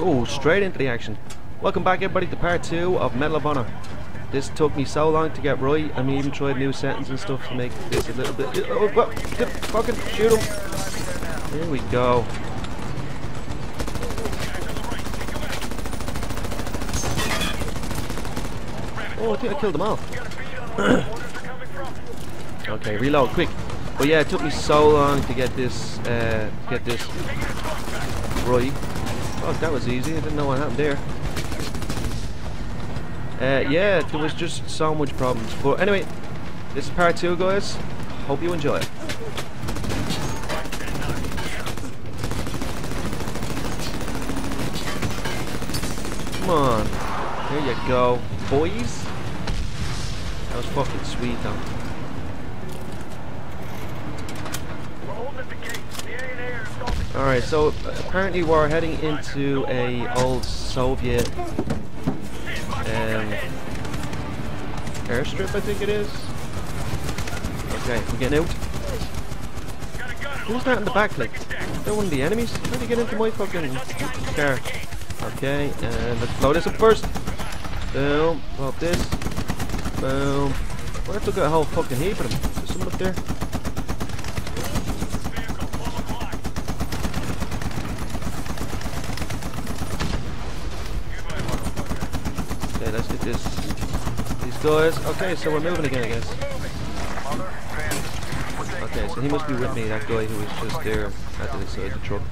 Oh, straight into the action. Welcome back everybody to part 2 of Medal of Honor. This took me so long to get right, and we even tried new settings and stuff to make this a little bit... Oh, fucking shoot him! There we go. Oh, I think I killed them all. Okay, reload, quick. But yeah, it took me so long to get this right. Oh, that was easy. I didn't know what happened there. Yeah, there was just so much problems. But anyway, this is part 2, guys. Hope you enjoy it. Come on. There you go, boys. That was fucking sweet, though. Alright, so apparently we're heading into a old Soviet airstrip, I think it is. Okay, we're getting out. Who's that in the back, like? They're one of the enemies? How did you get into my fucking car? Okay, and let's blow this up first. Boom, blow up this. Boom. Well, I took out a whole fucking heap of them. There's someone up there. Okay, let's get these guys. Okay, so we're moving again, I guess. Okay, so he must be with me, that guy who was just there at the side of the truck.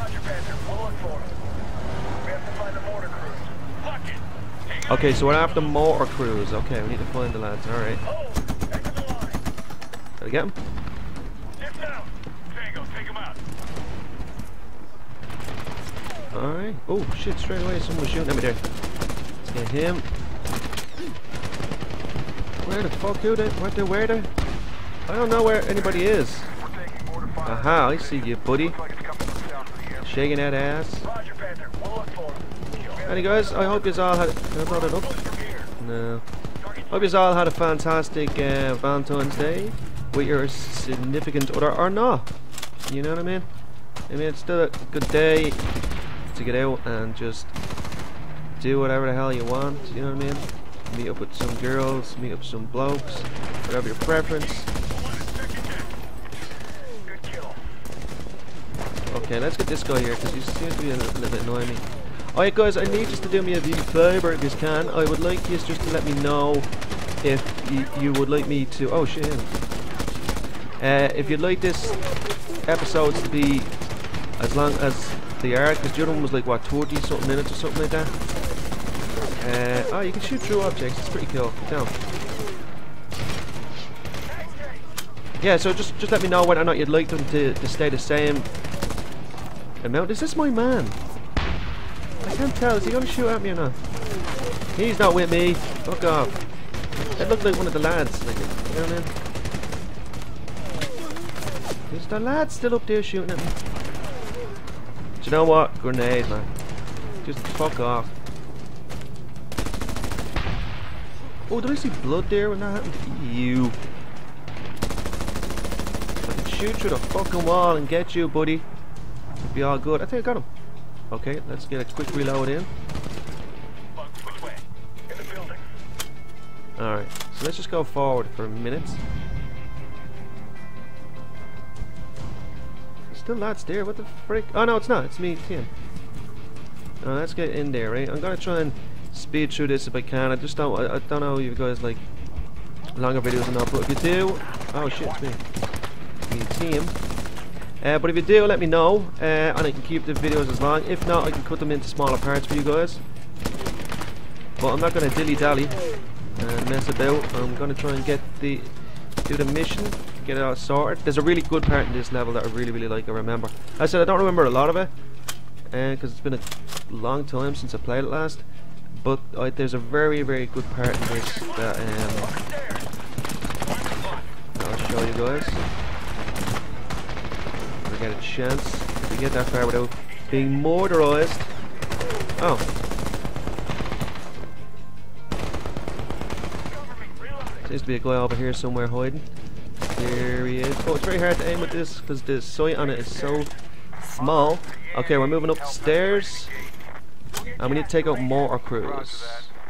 Okay, so we're after mortar crews. Okay, we need to find the lads. Alright. Did I get him? Alright. Oh shit, straight away someone was shooting at me there. Let's get him. Where the fuck are they? Where they? I don't know where anybody is. Aha, I see you, buddy. Shaking that ass. Hey guys, I hope you all had... Can I blow that up? No. Hope you all had a fantastic Valentine's Day with your significant other, or not. You know what I mean? I mean, it's still a good day to get out and just do whatever the hell you want. You know what I mean? Meet up with some girls, meet up with some blokes, whatever your preference. Okay, let's get this guy here because he seems to be a little bit annoying me. Alright guys, I need you to do me a big favour if you can. I would like you just to let me know if you would like me to... Oh shit. If you'd like this episodes to be as long as they are, because the other one was like, what, 20 something minutes or something like that. Oh, you can shoot through objects, it's pretty cool. Get down. Yeah, so just let me know whether or not you'd like them to stay the same amount. Is this my man? I can't tell, is he going to shoot at me or not? He's not with me. Fuck off. That looked like one of the lads. Like, you know what I mean? Is the lad still up there shooting at me? Do you know what? Grenade, man. Just fuck off. Oh, did I see blood there when that happened? You. I can shoot through the fucking wall and get you, buddy. It'll be all good. I think I got him. Okay, let's get a quick reload in. Alright, so let's just go forward for a minute. There's still lads there, what the frick? Oh no, it's not, it's me, Tim. Let's get in there, right? I'm gonna try and speed through this if I can. I don't know if you guys like longer videos or not, but if you do... Oh shit, it's me. Me, Tim. But if you do, let me know, and I can keep the videos as long. If not, I can cut them into smaller parts for you guys. But I'm not going to dilly-dally and mess about. I'm going to try and do the mission, get it all sorted. There's a really good part in this level that I really like. I remember. I said I don't remember a lot of it, because it's been a long time since I played it last. But there's a very good part in this that I'll show you guys. Get a chance to get that far without being mortarized. Oh. Seems to be a guy over here somewhere hiding. There he is. Oh, it's very hard to aim with this because the sight on it is so small. Okay, we're moving up the stairs. And we need to take out mortar crews.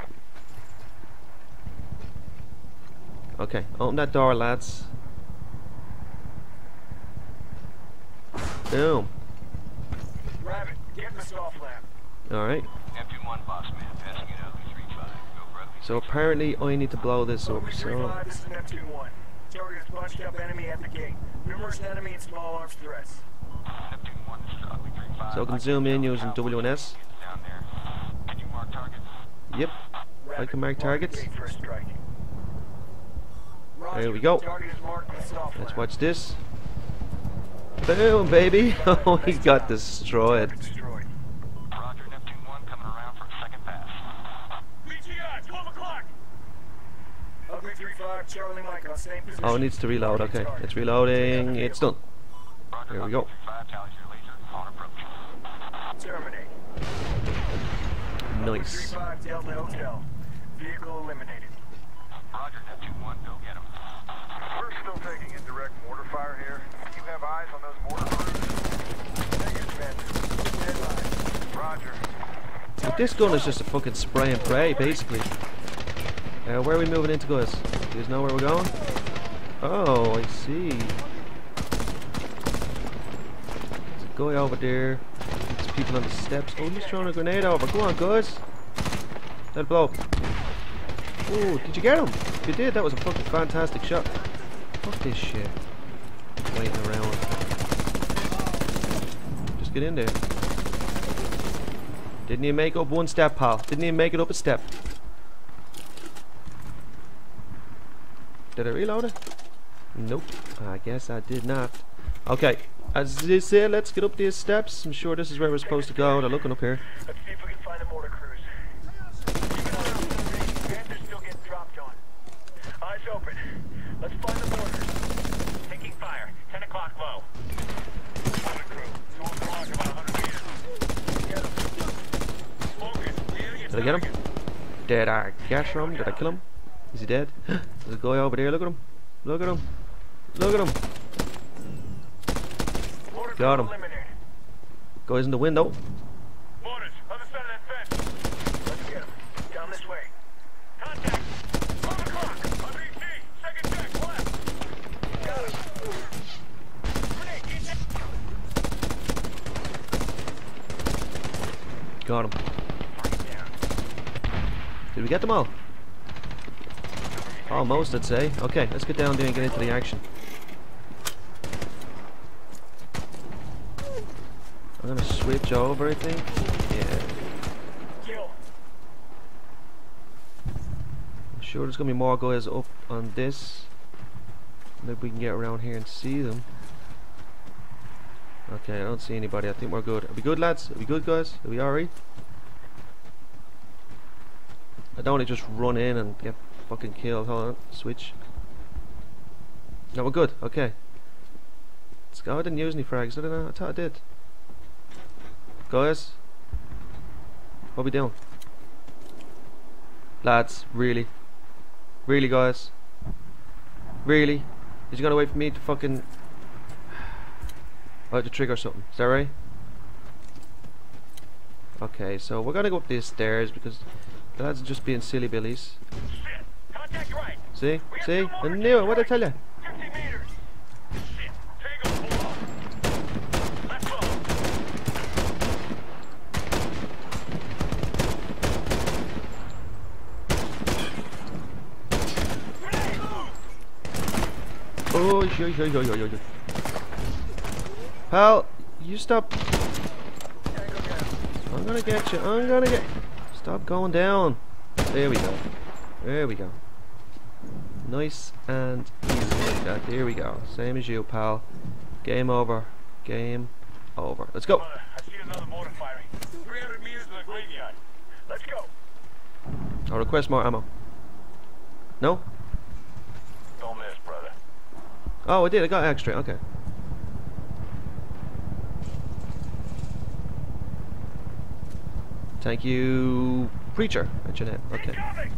Okay, open that door, lads. Boom. Rabbit, get in the soft lab. Alright. Neptune 1 boss man, passing it out to 3-5. Go brother. So apparently I need to blow this up, so... 3-5, this is Neptune 1. Target is bunched up enemy at the gate. Numerous enemy and small arms threats. Neptune 1 is strongly 3-5. So I can zoom in using W&S. Down there. Can you mark targets? Yep. Rabbit, I can mark targets. Gate for a strike. Roger, There we go. target is marked in the soft Let's lab. watch this. Boom, baby! Oh, he got destroyed. Destroyed. Roger, Neptune 1 coming around for a second pass. BTI, 12 o'clock! Ugly 3-5, Charlie Mike on same position. Oh, it needs to reload. Okay, it's reloading. It's done. Roger, There we go. 3-5, tallies your laser on approach. Terminate. Nice. 3-5, Delta Hotel. Vehicle eliminated. Roger, Neptune 1, go get him. We're still taking indirect mortar fire here. You have eyes on those mortar crews? Negative, Commander. Deadline. Roger. This gun is just a fucking spray and pray, basically. Where are we moving into, guys? Do you guys know where we're going? Oh, I see. There's a guy over there. There's people on the steps. Oh, he's throwing a grenade over. Go on, guys. Let it blow up. Oh, did you get him? If you did, that was a fucking fantastic shot. Fuck this shit. Waiting around. Just get in there. Didn't even make up one step, pal. Didn't even make it up a step. Did I reload it? Nope. I guess I did not. Okay. As they say, let's get up these steps. I'm sure this is where we're supposed to go. They're looking up here. Let's see if we can find the mortar crews. Panthers still getting dropped on. Eyes open. Let's find the mortars. Taking fire. 10 o'clock low. Mortar crew. 2 o'clock, about 100 meters. Get him. Smoking. Did I get him? Did I gash him? Did I kill him? Is he dead? There's a guy over there. Look at him. Look at him. Look at him. Mortar Got crew him. eliminated. Guy's in the window. Mortars, other side of that fence. Let's get him. Down this way. Contact. 12 o'clock. RBC. Second deck, left. Got him. Got him. Did we get them all? Almost, I'd say. Okay, let's get down there and get into the action. I'm gonna switch over, I think. Yeah. Kill. I'm sure there's gonna be more guys up on this. Maybe we can get around here and see them. Okay, I don't see anybody. I think we're good. Are we good, lads? Are we good, guys? Are we alright? I don't want to just run in and get fucking killed. Hold on. Switch. No, we're good. Okay. Let's go. I didn't use any frags, did I? I thought I did. Guys, what are we doing? Lads, really? Really, guys? Really? Is you gonna wait for me to fucking... I have to trigger something. Is that right? Okay, so we're gonna go up these stairs because the lads are just being silly billies. Shit. Contact right. See? See? I knew it. What'd I tell you? 50 meters. Shit. Tango, pull off. Let's go. Oh, yo. Pal, you stop. I'm gonna get you. I'm gonna get. Stop going down. There we go. There we go. Nice and easy like that. There we go. Same as you, pal. Game over. Game over. Let's go. I see another mortar firing. 300 meters to the graveyard. Let's go. I'll request more ammo. No? Don't miss, brother. Oh, I did. I got extra. Okay. Thank you, preacher. At your name. Okay. Incoming!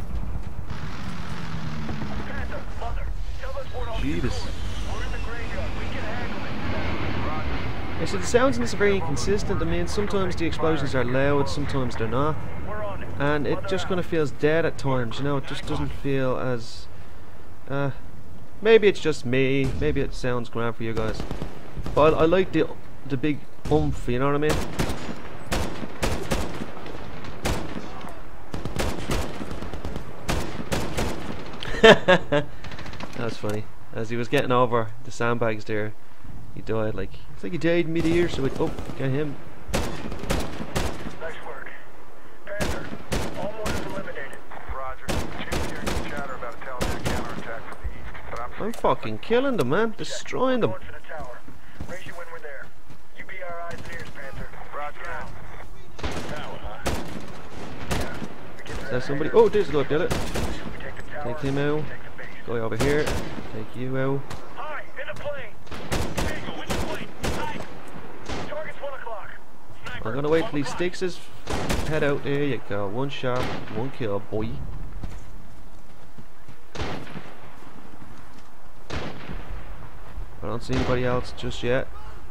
Panther, mother, tell us what all Jeebus. We're in the graveyard. We can handle it. Yeah, so the sounds in this are very inconsistent. I mean, sometimes the explosions are loud, sometimes they're not. We're on it. And it just kind of feels dead at times, you know, it just doesn't feel as... maybe it's just me, maybe it sounds grand for you guys. But I like the big oomph, you know what I mean? That was funny. As he was getting over the sandbags there, he died like... It's like he died mid-ear, so oh, get him. Nice work. Panther, all mortars eliminated. Roger. Jim's hearing some chatter about a Taliban counterattack from the east, but I'm fucking killing them, man. Destroying them. Going for the tower. Raise you when we're there. You be our eyes and ears, Panther. Roger. Down. Tower, huh? Yeah. We get to Is that that somebody? hangar. Oh, there's a guy up there. We take the tower. Take him out. Take the base. Guy over here. Take you out. Hi, in the plane. Tango, in the plane. Hi. Target's 1 o'clock. Sniper. I'm gonna wait till he 12 o'clock. sticks his head out. There you go. One shot, one kill, boy. I don't see anybody else just yet.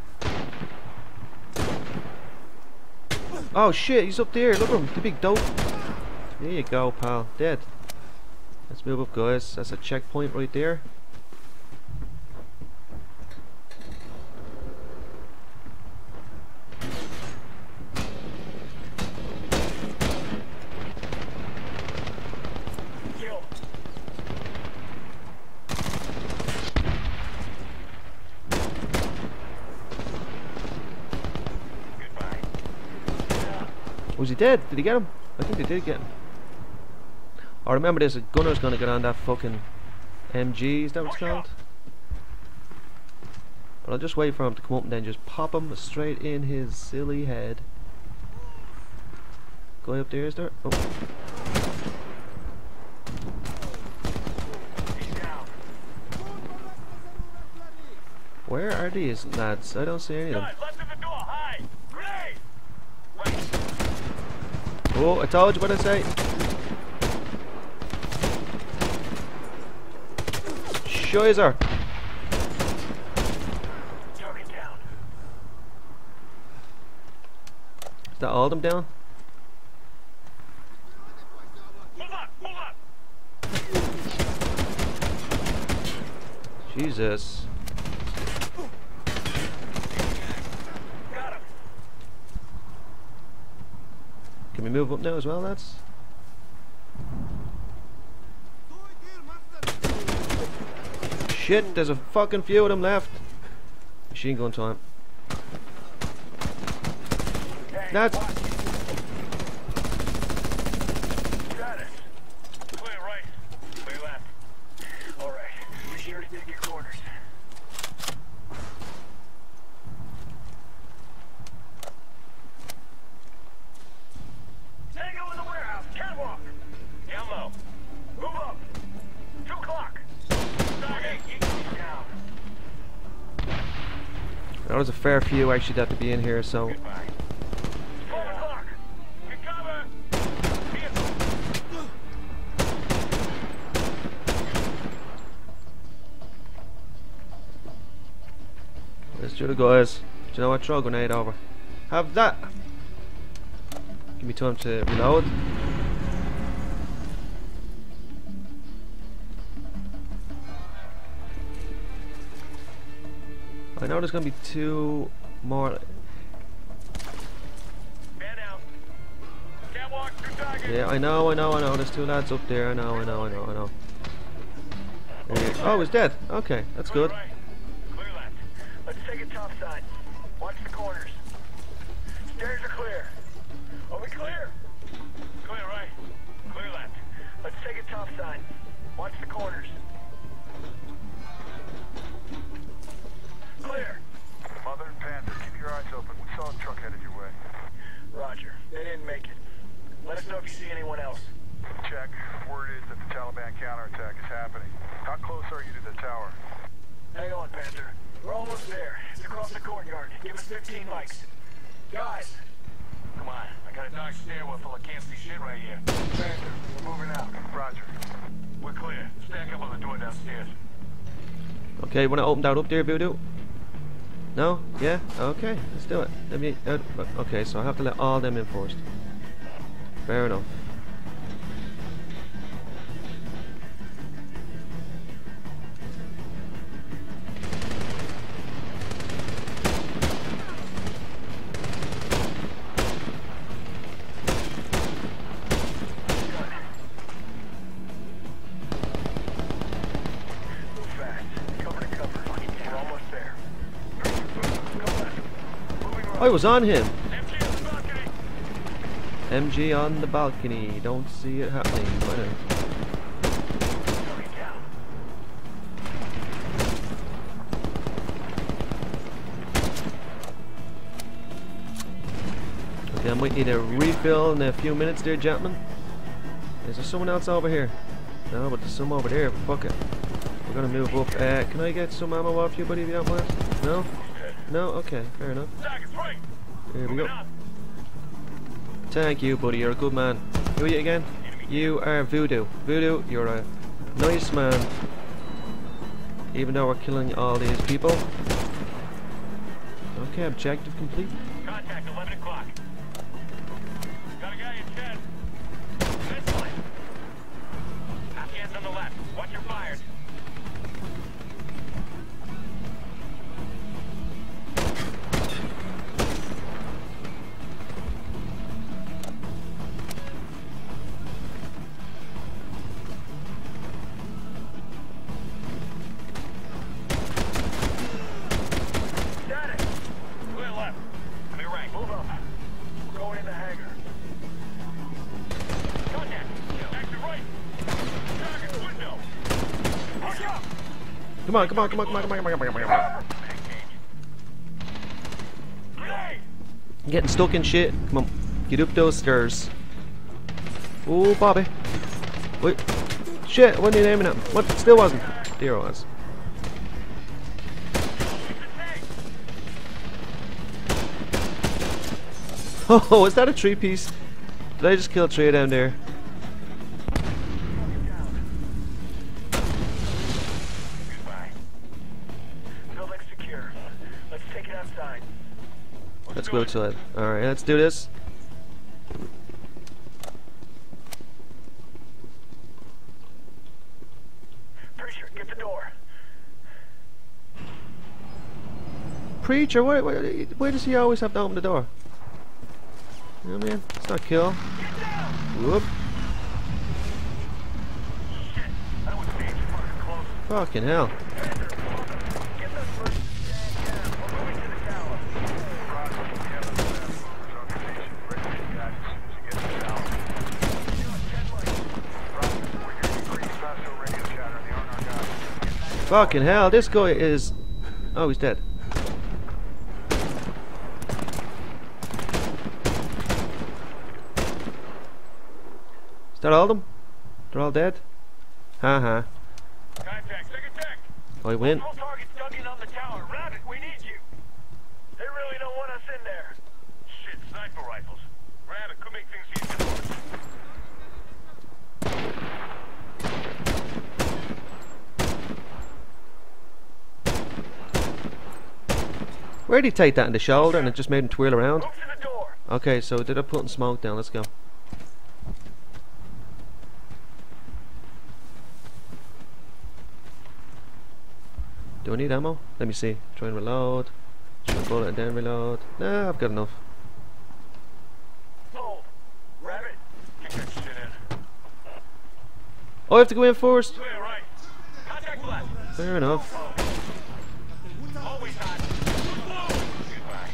Oh shit, he's up there. Look at him, the big dope. There you go, pal. Dead. Let's move up, guys. That's a checkpoint right there. Kill. Goodbye. Was he dead? Did he get him? I think they did get him. Oh, remember there's a gunner's gonna get on that fucking MG, is that what it's called? But I'll just wait for him to come up and then just pop him straight in his silly head. Guy up there, is there? Oh. He's down. Where are these lads? I don't see any of them. Guys, left of the door. Hi. Grenade. Wait. Oh, I told you what I say. Shizer. Target down. Is that all of them down? Move up. Move up. Jesus. Got him. Can we move up now as well, lads? Shit, there's a fucking few of them left. Machine gun time. Hey, Lads. watch. Status. Clear right. Clear left. All right. Be sure to dig your corners. Tango in the warehouse. Catwalk. Yellow. Move up. 2 o'clock. Target. Down. There was a fair few actually that to be in here, so Goodbye. 4 o'clock. Get cover. Vehicle. let's do the guys. Do you know what? Throw a grenade over. Have that. Give me time to reload. I know there's gonna be 2 more. Man out. Catwalk. 2 targets. Yeah, I know. There's 2 lads up there. I know. Oh, he's dead. Okay, that's Clear good. right. Clear left. Let's take it top side. Watch the corners. Stairs are clear. Are we clear? Clear right. Clear left. Let's take it top side. Watch the corners. Clear. Mother and Panther, keep your eyes open. We saw a truck headed your way. Roger. They didn't make it. Let us know if you see anyone else. Check. Word is that the Taliban counterattack is happening. How close are you to the tower? Hang on, Panther. We're almost there. It's across the courtyard. Give us 15 mics. Guys! Come on. I got a dark stairwell full of can't see shit right here. Panther, we're moving out. Roger. We're clear. Stack up on the door downstairs. Okay, wanna open that up there, Voodoo? No? Yeah? Okay, let's do it. Let me out. Okay, so I have to let all them in first. Fair enough. Move fast. Cover to cover. We're almost there. Go left. Moving right. I was on him. MG on the balcony. MG on the balcony. Don't see it happening. Why not? Coming down. Okay, I might need a refill in a few minutes there, gentlemen. Is there someone else over here? No, but there's some over there. Fuck it. We're gonna move up. Can I get some ammo off you, buddy, if you don't mind? No? No? Okay, fair enough. Target's right. Here we go. Moving up. Thank you, buddy. You're a good man. Who are you again? You are Voodoo. Voodoo, you're a nice man. Even though we're killing all these people. Okay, objective complete. Contact 11 o'clock. Got a guy in 10. This line. Afghans on the left. Watch your fires. Static. Clear left. Clear right. Move up. We're going in the hangar. Contact. Active right. Target window. Push up. Come on, come on, come on, come on, come on, come on, come on, come on. Grenade. I'm getting stuck in shit. Come on. Get up those stairs. Oh, Bobby. Wait. Shit, I wasn't even aiming at him. What? Still wasn't. There I was. Oh, is that a 3-piece? Did I just kill 3 down there? Goodbye. Building secure. Let's take it outside. Let's go outside. Alright, let's do this. Preacher, get the door. Preacher, why does he always have to open the door? You know what I mean? It's not kill. Get down. Whoop. Shit. That was me. Fucking close. Fucking hell. Get those first stand down. We're moving to the tower. Roger, we have the staff members on station. Ready to get guys as soon as you get to the tower. You know, 10 lights. Roger, we're hearing increased faster radio chatter. They aren't our guys. Fucking hell, this guy is... Oh, he's dead. Is that all of them? They're all dead? Haha. Contact. Second tech. I win. All targets dug in on the tower. Round it. We need you. They really don't want us in there. Shit, sniper rifles. Round it. Could make things easier. Where'd he take that in the shoulder and it just made him twirl around? Move to the door. Okay, so they're putting smoke down. Let's go. Do I need ammo? Let me see. Try and reload. Try and bullet and then reload. Nah, I've got enough. Hold. Rabbit. Kick that shit in. Oh, I have to go in first? Clear right. Contact left. Fair enough. Always hot. Goodbye.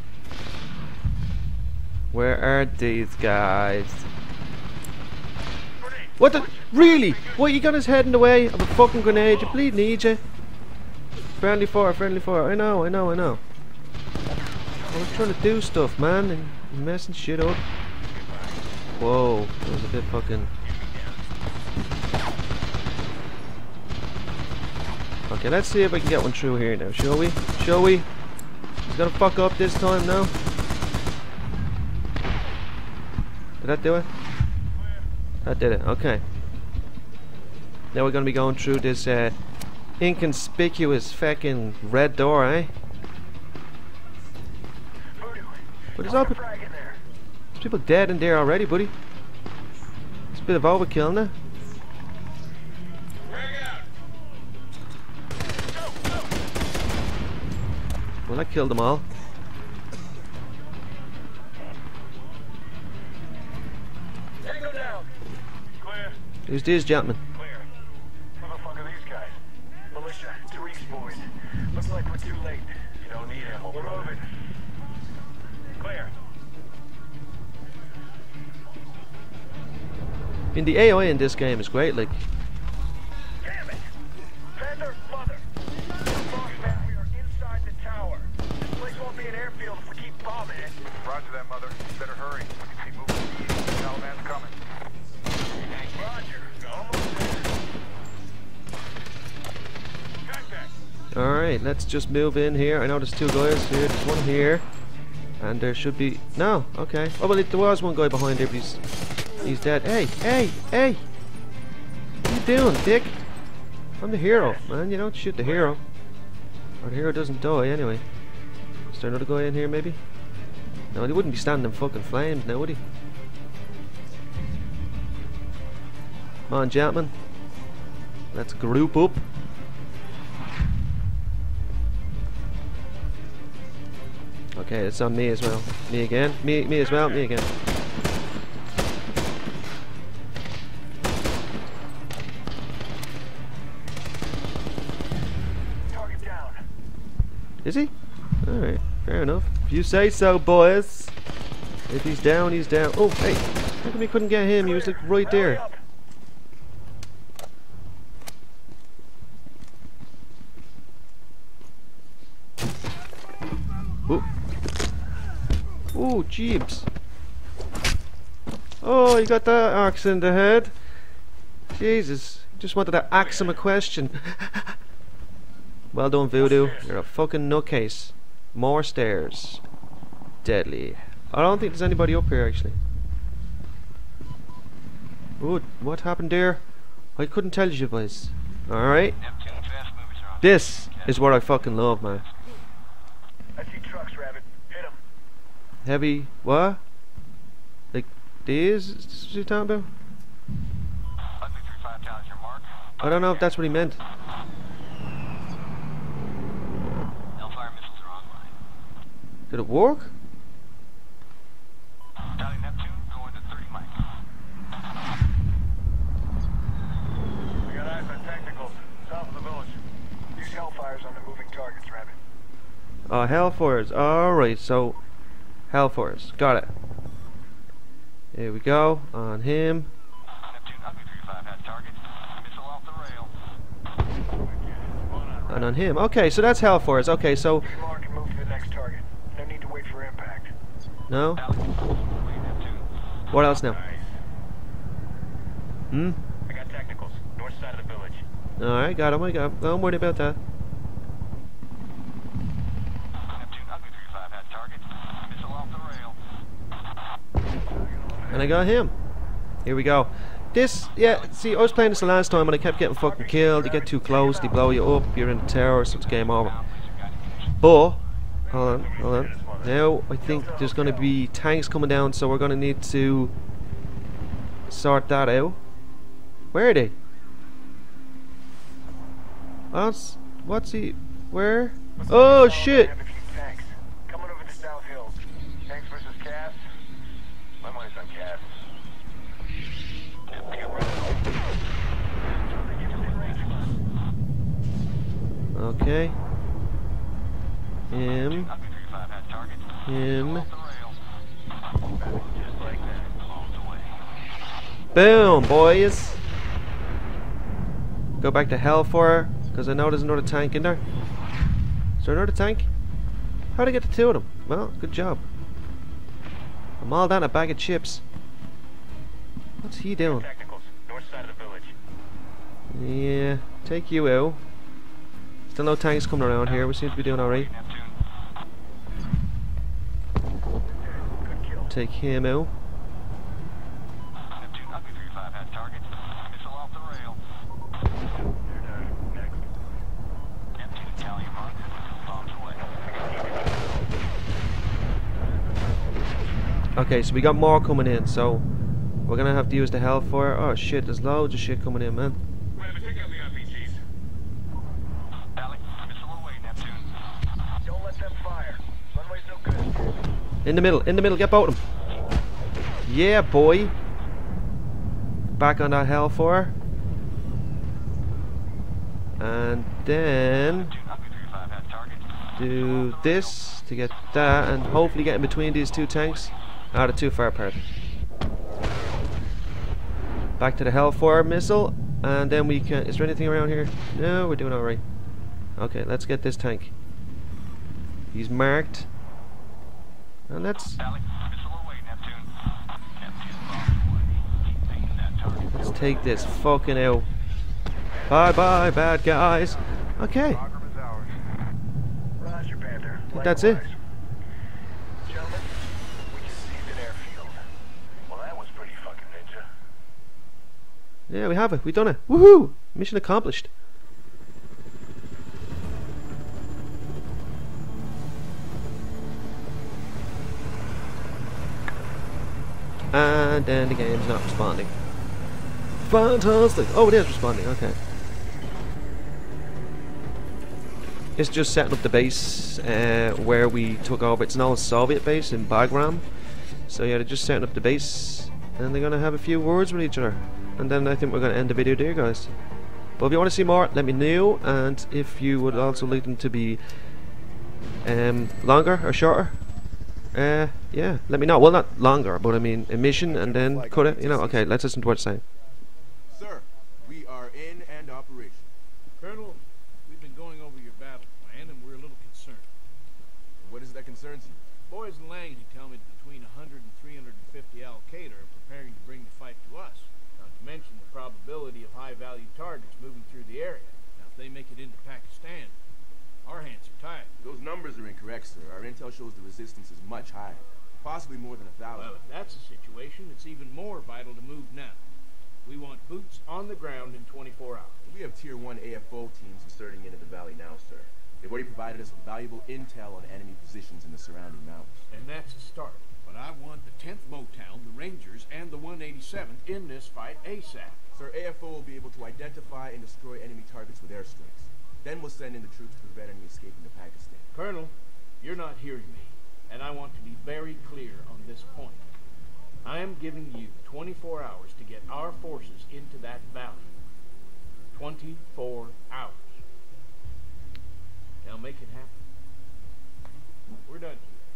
Where are these guys? Grenade. What the? Really? What, you got his head in the way of a fucking grenade? You bleeding, EJ? Friendly fire, friendly fire. I know. I was trying to do stuff, man, and you're messing shit up. Whoa, that was a bit fucking... Okay, let's see if I can get one through here now, shall we? Shall we? He's gonna fuck up this time now. Did that do it? That did it, okay. Now we're gonna be going through this inconspicuous fucking red door, eh? But there's all Frag in there. there's people dead in there already, buddy. It's a bit of overkill, isn't it? Well, that killed them all. Tango down. Clear. Who's these gentlemen? Clear. Who the fuck are these guys? Militia. Tariq's boys. Looks like we're too late. You don't need him. We're moving. Clear. I mean, the AI in this game is great, like. Damn it! Panther, mother! Boss man, we are inside the tower. This place won't be an airfield if we keep bombing it. Roger that, Mother. You better hurry. We can see movement. The Taliban's coming. Roger. Almost there. Contact. Alright, let's just move in here. I know there's two guys here, there's one here. And there should be... No, okay. Oh, well, there was one guy behind there, but he's dead. Hey, hey, hey! What are you doing, dick? I'm the hero, man. You don't shoot the hero. Or the hero doesn't die, anyway. Is there another guy in here, maybe? No, he wouldn't be standing in fucking flames now, would he? Come on, gentlemen. Let's group up. Okay, it's on me as well. Me again. Me as well. Me again. Target down. Is he? Alright, fair enough. If you say so, boys. If he's down, he's down. Oh, hey. How come we couldn't get him? He was like right Hurry there. up. Oh. Oh, jeebs. Oh, you got that axe in the head. Jesus. Just wanted to axe him a question. Well done, Voodoo. You're a fucking nutcase. More stairs. Deadly. I don't think there's anybody up here, actually. Oh, what happened there? I couldn't tell you, boys. Alright. Neptune, fast movers are on. This is what I fucking love, man. I see trucks, Rabbit. Hit them. Heavy... What? Like, these? Is this what you're talking about? Ugly 35 towers, your mark. I don't know if that's what he meant. Hellfire missiles are online. Did it work? Tally Neptune, going to 30 mics. We got eyes on technicals. South of the village. Use Hellfires on the moving targets, Rabbit. Oh, Hellfires. Alright, so... Hellfires. Got it. Here we go. On him. Neptune, Ugly 35 has target. Missile off the rail. And on him. Okay, so that's Hellfires. Okay, so... Mark and move to the next target. No need to wait for impact. No? Tally, Neptune. What else now? Nice. Hmm? I got technicals. North side of the village. Alright, got him. I got him. Don't worry about that. Neptune, Ugly 35 has target. Missile off the rail. And I got him. Here we go. This, yeah, see, I was playing this the last time and I kept getting fucking killed. You get too close, they blow you up, you're in the tower, so it's game over. But, hold on. Now, I think there's going to be tanks coming down, so we're going to need to sort that out. Where are they? What's he? Where? Oh, shit! Have a few tanks. Coming over the South Hills. Tanks versus Cass. My money's on Cass. Okay. Him. Ugly 35 has target. Him. Off the rail. Just like that. Blown away. Boom, boys. Go back to Hellfire, because I know there's another tank in there. Is there another tank? How'd I get the two of them? Well, good job. I'm all down a bag of chips. What's he doing? Technicals. North side of the village. Yeah, take you out. Still no tanks coming around here. We seem to be doing alright. Neptune. Good kill. Take him out. Neptune, Ugly 35 has target. Missile off the rail. You're done. Next. Neptune, tally your mark. Bombs away. Okay, so we got more coming in, so we're gonna have to use the hellfire. Oh shit, there's loads of shit coming in, man. Wait, take out the RPGs. Allie, missile away, Neptune. Don't let them fire. Runway's no good. In the middle, get both of them. Yeah, boy. Back on that hellfire. And then do this to get that, and hopefully get in between these two tanks. Ah, they're too far apart. Back to the hellfire missile, and then we can. Is there anything around here? No, we're doing alright. Okay, let's get this tank. He's marked. And let's take this fucking out. Bye bye, bad guys. Okay. Bagram is ours. Roger, Panther. I think that's it. Gentlemen, we just seized an airfield. Well, that was pretty fucking ninja. Yeah, we have it. We done it. Woohoo! Mission accomplished. And then the game's not responding. Fantastic! Oh, it is responding, okay. It's just setting up the base where we took over. It's now a Soviet base in Bagram. So yeah, they're just setting up the base, and they're gonna have a few words with each other. And then I think we're gonna end the video there, guys. But if you want to see more, let me know. And if you would also like them to be longer or shorter, yeah, let me know. Well, not longer, but I mean a mission and then cut it. You know, okay. Let's listen to what it's saying. Sir, we are in and operational. Colonel, we've been going over your battle plan, and we're a little concerned. What is it that concerns you? Boys in Langley tell me that between 100 and 350 Al-Qaeda are preparing to bring the fight to us. Not to mention the probability of high-value targets moving through the area. Now, if they make it into Pakistan, our hands are tied. Those numbers are incorrect, sir. Our intel shows the resistance is much higher. Possibly more than 1,000. Well, if that's the situation, it's even more vital to move now. We want boots on the ground in 24 hours. We have Tier 1 AFO teams inserting into the valley now, sir. They've already provided us with valuable intel on enemy positions in the surrounding mountains. And that's a start. But I want the 10th Motown, the Rangers, and the 187th in this fight ASAP. Sir, AFO will be able to identify and destroy enemy targets with airstrikes. Then we'll send in the troops to prevent any escaping to Pakistan. Colonel, you're not hearing me, and I want to be very clear on this point. I am giving you 24 hours to get our forces into that valley. 24 hours. Now make it happen. We're done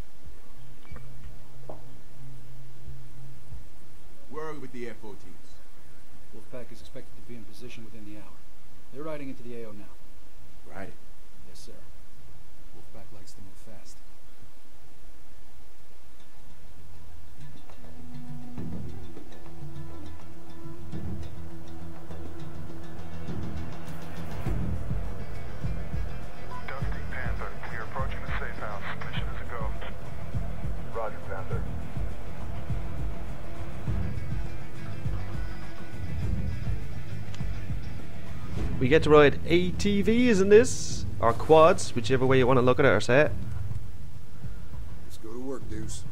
here. Where are we with the AFO teams? Wolfpack is expected to be in position within the hour. They're riding into the AO now. Right. Yes, sir. Wolfpack likes to move fast. Dusty Panther, we are approaching the safe house. Mission is a go. Roger, Panther. We get to ride ATVs in this, or quads, whichever way you want to look at it or say it. Let's go to work, Deuce.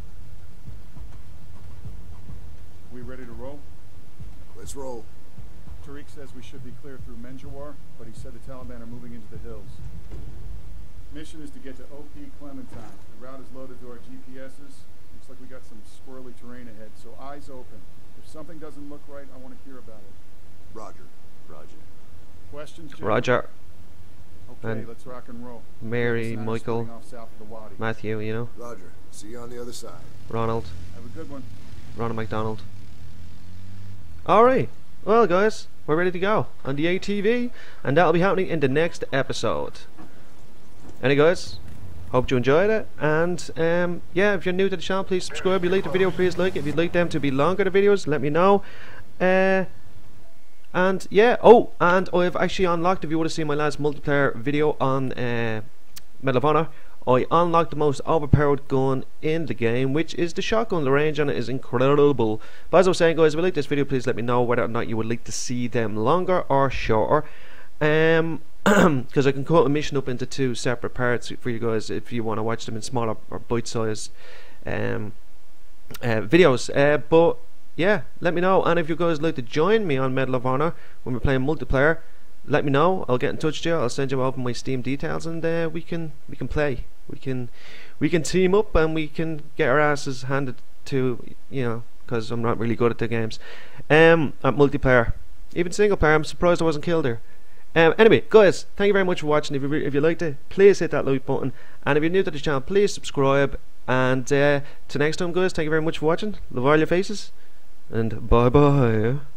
We ready to roll? Let's roll. Tariq says we should be clear through Menjawar, but he said the Taliban are moving into the hills. Mission is to get to OP Clementine. The route is loaded to our GPSs. Looks like we got some squirrely terrain ahead, so eyes open. If something doesn't look right, I want to hear about it. Roger. Roger. Questions, Jim? Roger, Okay, And let's rock and roll. Mary, Snap Michael, splitting off south of the Wadi. Matthew, you know, Roger. See you on the other side. Ronald, Have a good one. Ronald McDonald. Alright, well guys, we're ready to go on the ATV, and that'll be happening in the next episode. Anyway guys, hope you enjoyed it, and yeah, if you're new to the channel, please subscribe. If you like the video, please like it. If you'd like them to be longer, the videos, let me know. And yeah, oh, and I've actually unlocked, if you would have seen my last multiplayer video on Medal of Honor, I unlocked the most overpowered gun in the game, which is the shotgun. The range on it is incredible. But as I was saying guys, if you like this video, please let me know whether or not you would like to see them longer or shorter. Because I can cut a mission up into 2 separate parts for you guys if you want to watch them in smaller or bite-sized videos. But yeah, let me know. And if you guys would like to join me on Medal of Honor when we're playing multiplayer, let me know. I'll get in touch with you. I'll send you over my Steam details, and we can play. We can team up, and we can get our asses handed to, you know, because I'm not really good at the games. At multiplayer, even single player. I'm surprised I wasn't killed there. Anyway, guys, thank you very much for watching. If you liked it, please hit that like button, and if you're new to the channel, please subscribe. And till next time, guys, thank you very much for watching. Love all your faces, and bye bye.